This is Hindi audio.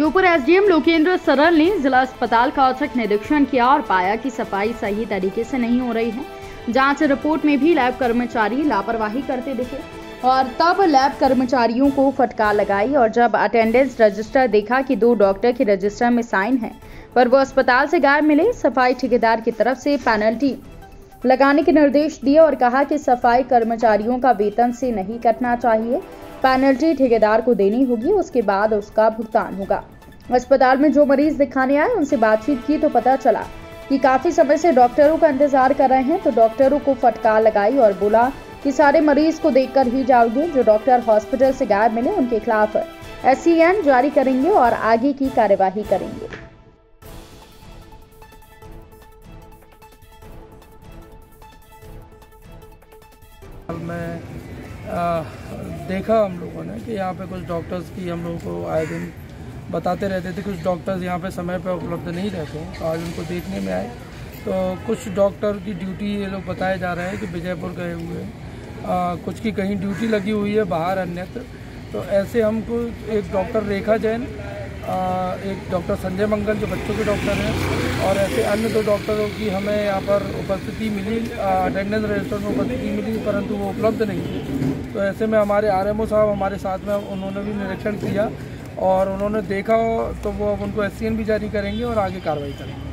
श्योपुर एसडीएम लोकेंद्र सरल ने जिला अस्पताल का औचक निरीक्षण किया और पाया कि सफाई सही तरीके से नहीं हो रही है। जांच रिपोर्ट में भी लैब कर्मचारी लापरवाही करते दिखे और तब लैब कर्मचारियों को फटकार लगाई और जब अटेंडेंस रजिस्टर देखा कि 2 डॉक्टर के रजिस्टर में साइन है पर वो अस्पताल से गायब मिले। सफाई ठेकेदार की तरफ से पेनल्टी लगाने के निर्देश दिए और कहा कि सफाई कर्मचारियों का वेतन से नहीं कटना चाहिए, पेनल्टी ठेकेदार को देनी होगी, उसके बाद उसका भुगतान होगा। अस्पताल में जो मरीज दिखाने आए उनसे बातचीत की तो पता चला कि काफी समय से डॉक्टरों का इंतजार कर रहे हैं, तो डॉक्टरों को फटकार लगाई और बोला कि सारे मरीज को देखकर ही जाओगे। जो डॉक्टर हॉस्पिटल से गायब मिले उनके खिलाफ SCN जारी करेंगे और आगे की कार्यवाही करेंगे। में देखा हम लोगों ने कि यहाँ पे कुछ डॉक्टर्स की हम लोगों को आए दिन बताते रहते थे, कुछ डॉक्टर्स यहाँ पे समय पे उपलब्ध नहीं रहते हैं। तो आज उनको देखने में आए तो कुछ डॉक्टर की ड्यूटी ये लोग बताए जा रहे हैं कि विजयपुर गए हुए हैं, कुछ की कहीं ड्यूटी लगी हुई है बाहर अन्यत्र। तो ऐसे हमको एक डॉक्टर रेखा जैन, एक डॉक्टर संजय मंगल जो बच्चों के डॉक्टर हैं, और ऐसे अन्य 2 डॉक्टरों की हमें यहाँ पर उपस्थिति मिली, अटेंडेंस रजिस्टर में उपस्थिति मिली, परंतु वो उपलब्ध नहीं थी। तो ऐसे में हमारे RMO साहब हमारे साथ में, उन्होंने भी निरीक्षण किया और उन्होंने देखा तो वो अब उनको SCN भी जारी करेंगे और आगे कार्रवाई करेंगे।